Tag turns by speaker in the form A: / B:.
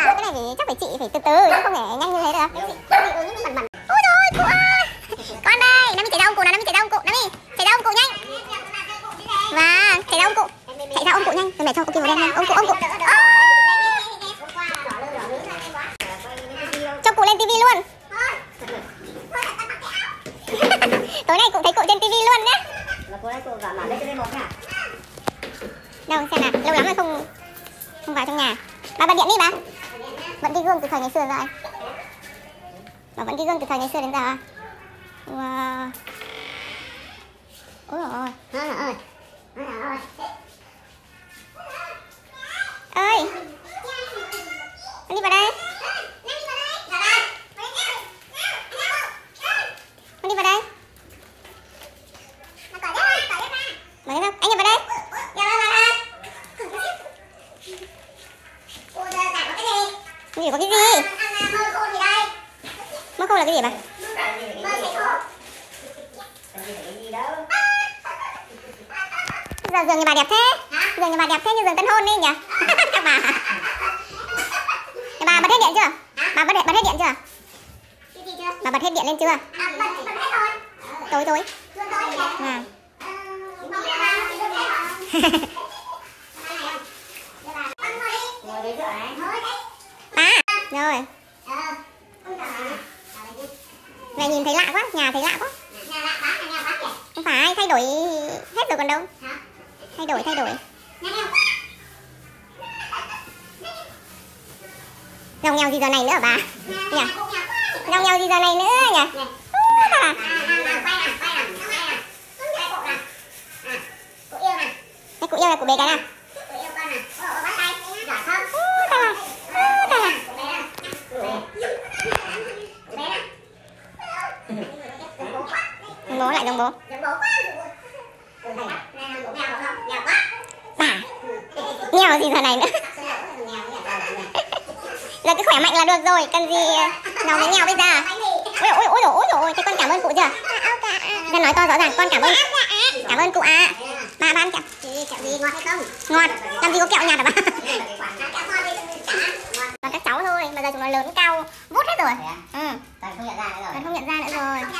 A: cái này thì chắc phải chị phải từ từ chứ không thể nhanh như thế được. Ôi rồi cụ ơi, con đây, Nami chạy ra ông cụ nào, Nami chạy ra ông cụ, Nami chạy ra ông cụ nhanh. Và chạy ra ông cụ, chạy ra ông cụ nhanh, tôi để cho cô kia vào đen nhanh, ông cụ. Cho cụ lên tivi luôn. Tối nay cụ thấy cụ trên tivi luôn nhé. Đâu xem nào, lâu lắm rồi không vào trong nhà. Bà bật điện đi bà. Vẫn cái gương từ thời ngày xưa rồi. Bà vẫn cái gương từ thời ngày xưa đến giờ. Wow. Ôi dồi ôi. Ơi. Con đi vào đây. Con đi vào đây. Mở ra. Anh nhập vào đây. Gì có cái gì? Mơ khô là cái gì bà? Giờ giường nhà bà đẹp thế. Giường nhà bà đẹp thế như giường tân hôn đi nhỉ? Các bà. Nhà bà bật hết điện chưa? Bà bật hết điện chưa? Bà bật hết điện lên chưa? Tối. À. Rồi. Mẹ nhìn thấy lạ quá, nhà thấy lạ quá. Không phải, thay đổi hết rồi còn đâu. Thay đổi. Nhòng nhào gì giờ này nữa hả bà? Nhỉ? Nhòng nhào gì giờ này nữa nhỉ? Cái cụ yêu là cụ bế cái nào? Bố lại giống bố. Bà nghèo gì giờ này nữa. Giờ cứ khỏe mạnh là được rồi, cần gì nào mới nghèo bây giờ. Ôi dồi, thế con cảm ơn cụ chưa? Ra nói to rõ ràng, con cảm ơn cụ ạ. Bà ăn kẹo. Kẹo gì ngọt hay không? Ngọt, làm gì có kẹo nhạt hả bà? Còn các cháu thôi, mà giờ chúng nó lớn cao vút hết rồi. Toàn không nhận ra nữa rồi.